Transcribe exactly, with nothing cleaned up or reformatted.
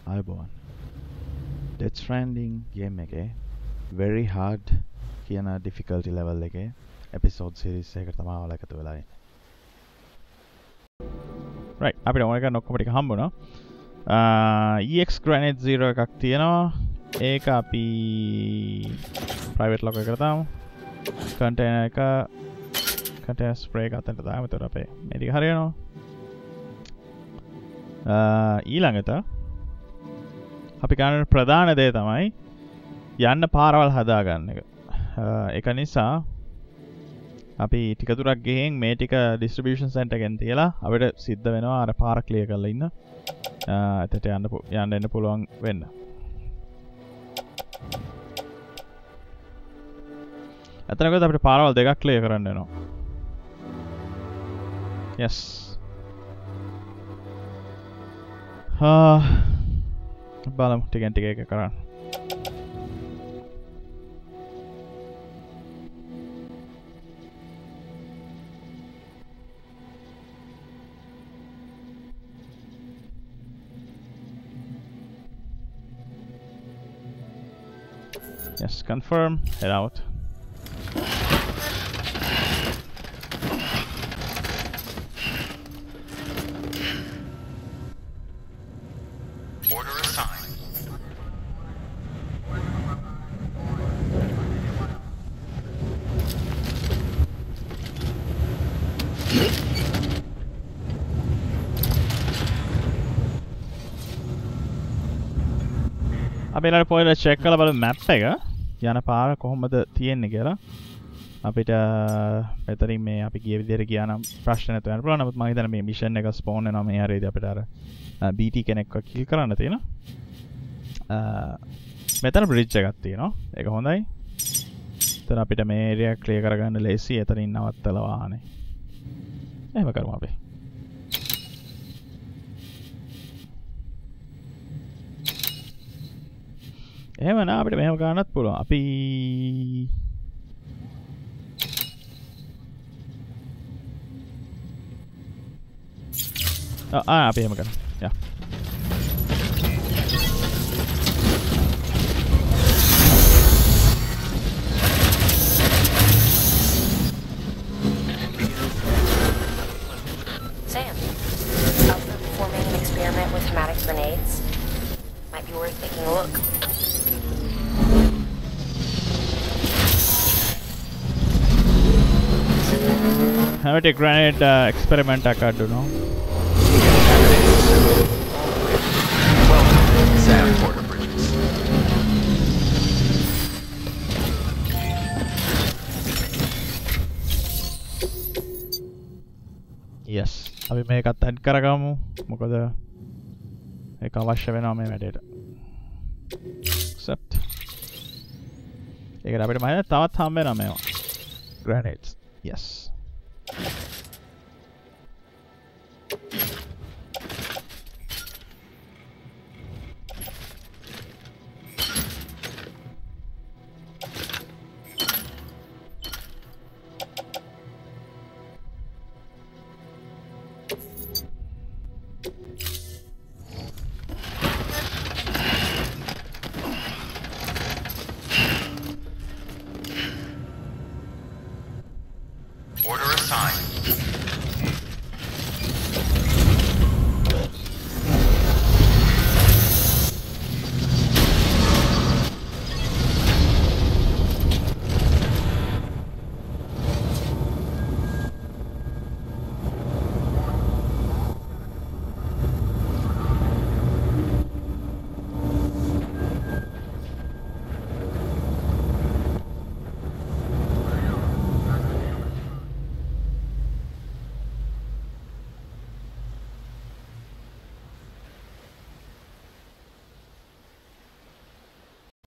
Alborn. Death Stranding game එකේ very hard කියන difficulty level එකේ episode series එකකට තමයි ඔයාලා එකතු වෙලා ඉන්නේ. right අපිට ඕන එක ඔක්කොම ටික හම්බුණා. uh, ex granite zero එකක් තියෙනවා. ඒක අපි private lock එකට දාමු. container එක container spray එක අතට දාමු. එතකොට අපේ මේ ටික හරියනවා. uh, ඊළඟට අපි ගන්න ප්‍රධාන දේ තමයි යන්න පාරවල් හදාගන්න එක. ඒක නිසා අපි ටික දුරක් ගිහින් මේ ටික distribution center එකෙන් තියලා අපිට සිද්ධ වෙනවා අර පාර ක්ලියර් කරලා ඉන්න. එතට යන්න යන්න එන්න පුළුවන් වෙන්න. එතනකත් අපිට පාරවල් දෙකක් ක්ලියර් කරන්න වෙනවා. yes. ආ බලමු ටිකෙන් ටික එක කරන්න. Yes, confirm, head out. Order assigned. අපි ඊළඟ පොයින්ට් චෙක් කරලා බලමු මැප් එක යන පාර කොහොමද තියෙන්නේ කියලා. අපිට මෙතනින් මේ අපි ගිය විදිහට ගියා නම් ප්‍රශ්න නැතුව යන්න පුළුවන්. නමුත් මම හිතන්නේ මේ මිෂන් එක ස්පෝන් වෙනවා මේ හරියදී අපිට අර බී ටී කෙනෙක්ව කිල් කරන්න තියෙනවා. මෙතන බ්‍රිජ් එකක් තියෙනවා. ඒක හොඳයි. එතන අපිට මේ ඒරියා ක්ලියර් කරගන්න ලේසි. එතනින් නවත්තලා වාහනේ. එහෙම කරමු අපි. එහෙම නා අපිට මෙහෙම ගන්නත් පුළුවන්. අපි ආ අපි එහෙම කරමු. යා. Sam, up for performing an experiment with hematic grenades. Might be worth taking a look. Have a grenade uh, experiment I could do, no? Welcome, Sam Porter Bridges. Yes. අපි මේකත් ඇඩ් කරගමු. මොකද ඒක අවශ්‍ය වෙනවා මේ වැඩේට. Accept. ඒකට අපිට මම තවත් හම්බ වෙනවා මේවා. Grenades. Yes.